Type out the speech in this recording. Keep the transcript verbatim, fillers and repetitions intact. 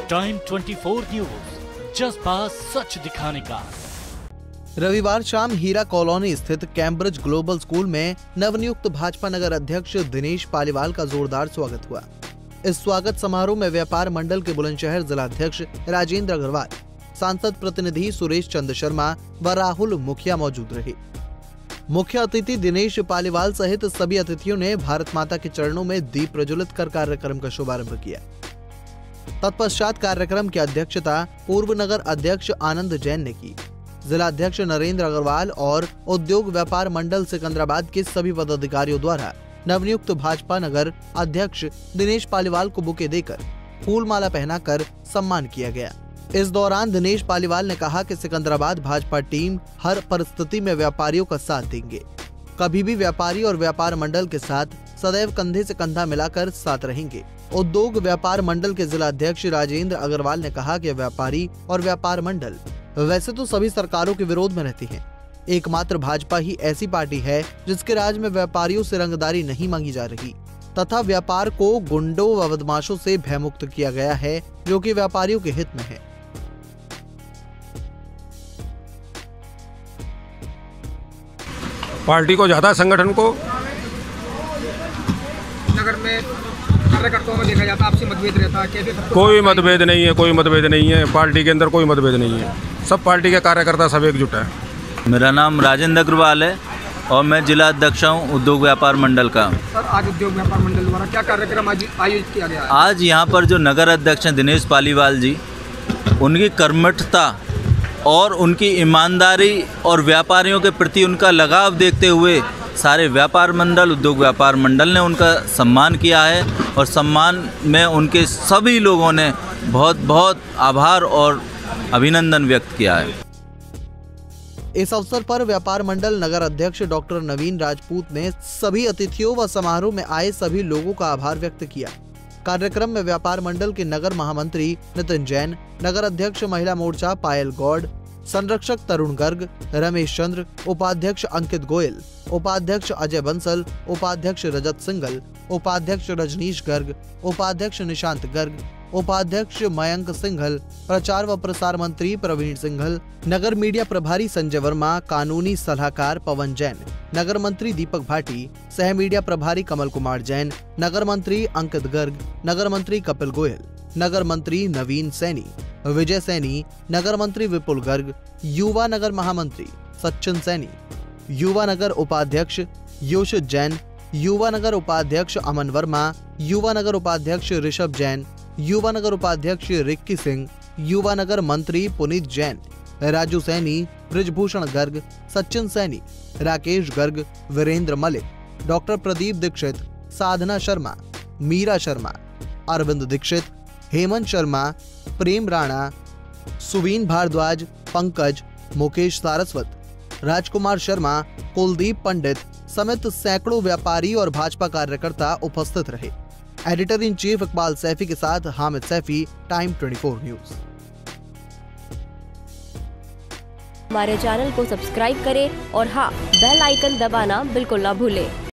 Time twenty four news, जज्बा सच दिखाने का। रविवार शाम हीरा कॉलोनी स्थित कैम्ब्रिज ग्लोबल स्कूल में नवनियुक्त भाजपा नगर अध्यक्ष दिनेश पालीवाल का जोरदार स्वागत हुआ। इस स्वागत समारोह में व्यापार मंडल के बुलंदशहर जिला अध्यक्ष राजेंद्र अग्रवाल, सांसद प्रतिनिधि सुरेश चंद्र शर्मा व राहुल मुखिया मौजूद रहे। मुख्य अतिथि दिनेश पालीवाल सहित सभी अतिथियों ने भारत माता के चरणों में दीप प्रज्वलित कर कार्यक्रम का शुभारंभ किया। तत्पश्चात कार्यक्रम की अध्यक्षता पूर्व नगर अध्यक्ष आनंद जैन ने की। जिला अध्यक्ष नरेंद्र अग्रवाल और उद्योग व्यापार मंडल सिकंदराबाद के सभी पदाधिकारियों द्वारा नवनियुक्त भाजपा नगर अध्यक्ष दिनेश पालीवाल को बुके देकर फूल माला पहनाकर सम्मान किया गया। इस दौरान दिनेश पालीवाल ने कहा कि सिकंदराबाद भाजपा टीम हर परिस्थिति में व्यापारियों का साथ देंगे, कभी भी व्यापारी और व्यापार मंडल के साथ सदैव कंधे से कंधा मिलाकर साथ रहेंगे। उद्योग व्यापार मंडल के जिला अध्यक्ष राजेंद्र अग्रवाल ने कहा कि व्यापारी और व्यापार मंडल वैसे तो सभी सरकारों के विरोध में रहती हैं, एकमात्र भाजपा ही ऐसी पार्टी है जिसके राज में व्यापारियों से रंगदारी नहीं मांगी जा रही तथा व्यापार को गुंडों व बदमाशों से भयमुक्त किया गया है, जो कि व्यापारियों के हित में है। पार्टी को ज्यादा संगठन को नगर में कार्यकर्ताओं में देखा जाता है आपसी मतभेद रहता है, कैसे? कोई मतभेद नहीं है, कोई मतभेद नहीं है। पार्टी के अंदर कोई मतभेद नहीं है, सब पार्टी के कार्यकर्ता सब एकजुट है। मेरा नाम राजेंद्र अग्रवाल है और मैं जिला अध्यक्ष हूँ उद्योग व्यापार मंडल का। सर, आज उद्योग व्यापार मंडल द्वारा क्या कार्यक्रम आयोजित किया गया है? आज यहाँ पर जो नगर अध्यक्ष हैं दिनेश पालीवाल जी, उनकी कर्मठता और उनकी ईमानदारी और व्यापारियों के प्रति उनका लगाव देखते हुए सारे व्यापार मंडल उद्योग व्यापार मंडल ने उनका सम्मान किया है और सम्मान में उनके सभी लोगों ने बहुत बहुत आभार और अभिनंदन व्यक्त किया है। इस अवसर पर व्यापार मंडल नगर अध्यक्ष डॉक्टर नवीन राजपूत ने सभी अतिथियों व समारोह में आए सभी लोगों का आभार व्यक्त किया। कार्यक्रम में व्यापार मंडल के नगर महामंत्री नितिन जैन, नगर अध्यक्ष महिला मोर्चा पायल गौड़, संरक्षक तरुण गर्ग, रमेश चंद्र, उपाध्यक्ष अंकित गोयल, उपाध्यक्ष अजय बंसल, उपाध्यक्ष रजत सिंगल, उपाध्यक्ष रजनीश गर्ग, उपाध्यक्ष निशांत गर्ग, उपाध्यक्ष मयंक सिंघल, प्रचार व प्रसार मंत्री प्रवीण सिंघल, नगर मीडिया प्रभारी संजय वर्मा, कानूनी सलाहकार पवन जैन, नगर मंत्री दीपक भाटी, सह मीडिया प्रभारी कमल कुमार जैन, नगर मंत्री अंकित गर्ग, नगर मंत्री कपिल गोयल, नगर मंत्री नवीन सैनी, विजय सैनी, नगर मंत्री विपुल गर्ग, युवा नगर महामंत्री सचिन सैनी, युवा नगर उपाध्यक्ष योशित जैन, युवा नगर उपाध्यक्ष अमन वर्मा, युवा नगर उपाध्यक्ष ऋषभ जैन, युवा नगर उपाध्यक्ष रिक्की सिंह, युवा नगर मंत्री पुनीत जैन, राजू सैनी, ब्रिजभूषण गर्ग, सचिन सैनी, राकेश गर्ग, वीरेंद्र मलिक, डॉक्टर प्रदीप दीक्षित, साधना शर्मा, मीरा शर्मा, अरविंद दीक्षित, हेमंत शर्मा, प्रेम राणा, सुवीन भारद्वाज, पंकज, मुकेश सारस्वत, राजकुमार शर्मा, कुलदीप पंडित समेत सैकड़ों व्यापारी और भाजपा कार्यकर्ता उपस्थित रहे। Editor in chief Iqbal Saifi के साथ Hamid Saifi, time twenty four news. हमारे चैनल को सब्सक्राइब करें और हाँ, बेल आइकन दबाना बिल्कुल ना भूलें।